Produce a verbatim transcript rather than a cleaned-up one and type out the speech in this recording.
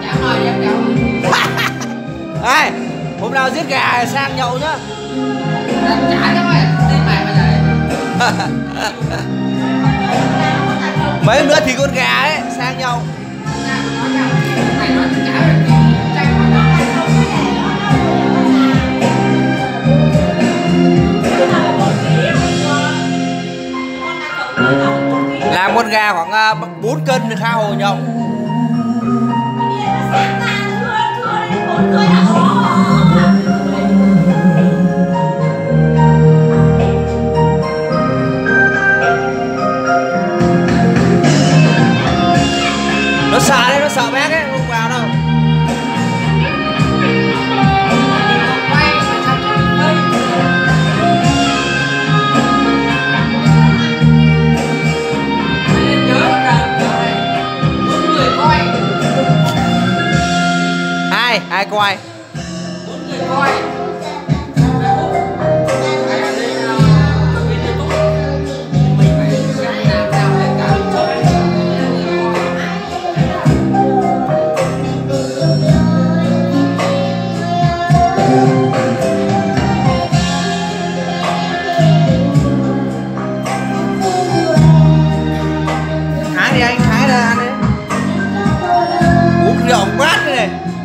Ê, hôm nào giết gà sang nhậu nhá. Chả lắm rồi, tin mày bây giờ. Mấy hôm nữa thì con gà ấy sang nhậu. Mày nói chả làm con gà khoảng uh, bốn cân thì tha hồ nhậu. Nó sợ đấy, nó sợ bác ấy, không vào đâu. Ai, ai coi? bốn người coi. Thái đi anh, thái ra ăn đi. Uống rượu bát này.